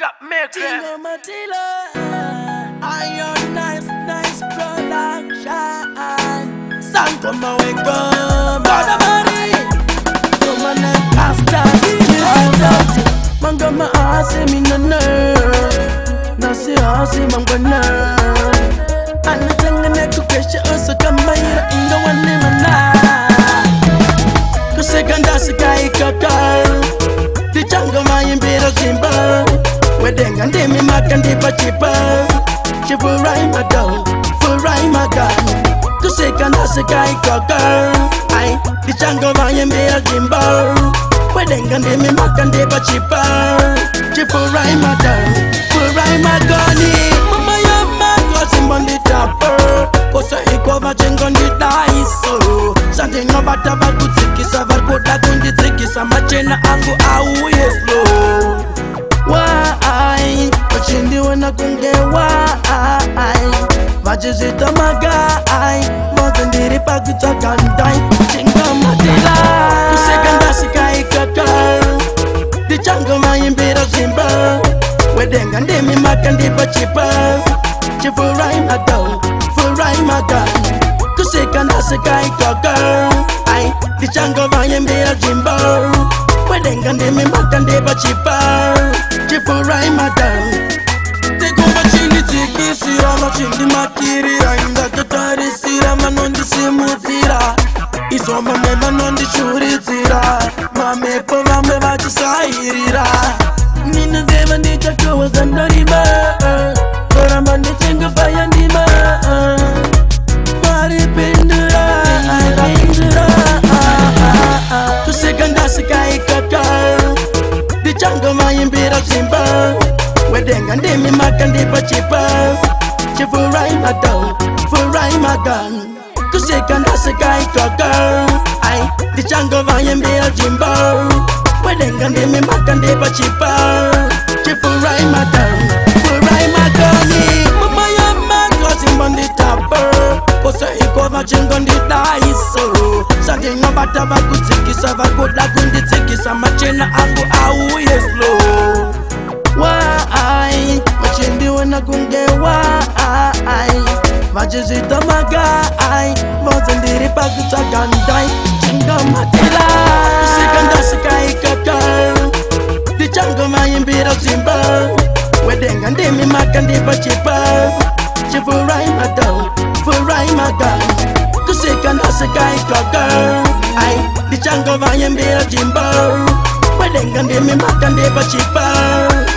got make Tingo Matila, Iron nice production. Sang come away come, Brother Money. Come on and pasta, Manga ma asi mi na nasi asi mangwana. Ana tanga ne kukesha oso kamaira inga wane mana. Kusekanda sikai kakar, tichanga mayimbira zimba. Wedenga ndemi makandi pachipa, chifurai madam, furai magan. Kusekanda sikai kakar, ai tichanga mayimbira zimba. Wedenga ndemi makandi pachipa, chifurai madam, furai magani. Mama ya mago simbondi tapper, kosa ikova chengondi daiso. Something about kutiki savar koda kundi tiki samachena angu au yeslo. Why? Wachindi wana kunge why? Majizita magai, mozendiri paguta kandai. Chinga matila, kusekanda sikai kakar. Di chango mayimbira zimba. Wedenga ndemi makandi pachipa. Chifurai madam, furai magan. Kusekanda sikai kakar. Ai, di chango mayimbira zimba. Wedenga ndemi makandi pachipa. Chifurai madam. Tego machini tiki sirama chindi makiri. Ainda katari sirama nondi simutira. Isoma mema nondi shuri tira. Mame po mame vachi sairira. Nina zeva ndi chakawa zandarima. Korama ndi chenga faya ndima. Mari pindura, ai pindura. Kusekanda sikai kakar. Di chango mayimbira zimba. Wedenga ndemi makandi pachipa. Chifurai madam, furai magan. Kusekanda sikai kakar. Ai, di chango mayimbira zimba. Wedenga ndemi makandi pachipa. Chifurai madam, furai magani. Mama ya mago simbondi tapper, kosa ikova chengondi daiso. Something about kutiki savar koda kundi tiki samachena angu au yeslo. Why? Machindi wana kunge why? Majizita magai, mozendiri paguta kandai. Chinga matila, kusekanda sikai kakar. Di chango mayimbira zimba. Wedenga ndemi makandi pachipa. Chifurai madam, furai magan. Kusekanda sikai kakar. Ai, di chango mayimbira zimba. Wedenga ndemi makandi pachipa.